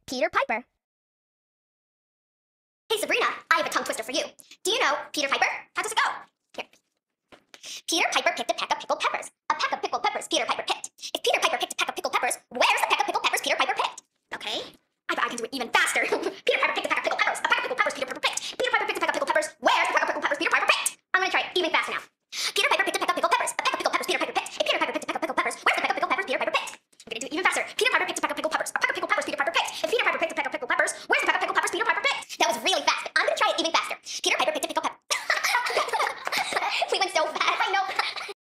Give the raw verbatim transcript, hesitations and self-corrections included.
Peter Piper. Hey Sabrina, I have a tongue twister for you. Do you know Peter Piper? How does it go? Here. Peter Piper picked a peck of pickled peppers. A peck of pickled peppers Peter Piper picked.